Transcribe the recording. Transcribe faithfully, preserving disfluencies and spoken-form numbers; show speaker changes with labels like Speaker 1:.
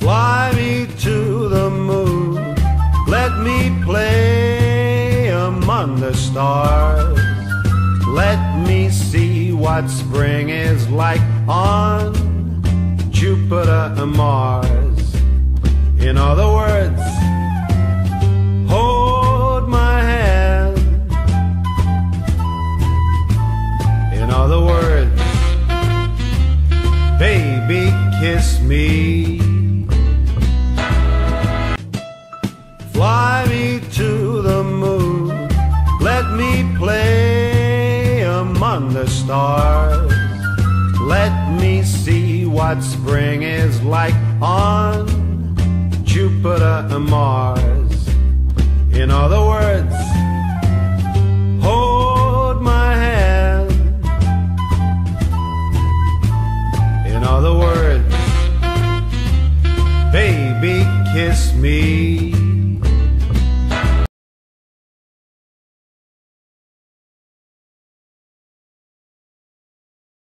Speaker 1: Fly me to the moon, let me play among the stars. Let me see what spring is like on Jupiter and Mars. In other words, hold my hand. In other words, baby, kiss me. Fly me to the moon, let me play among the stars. Let me see what spring is like on Jupiter and Mars. In other words, hold my hand. In other words, baby, kiss me.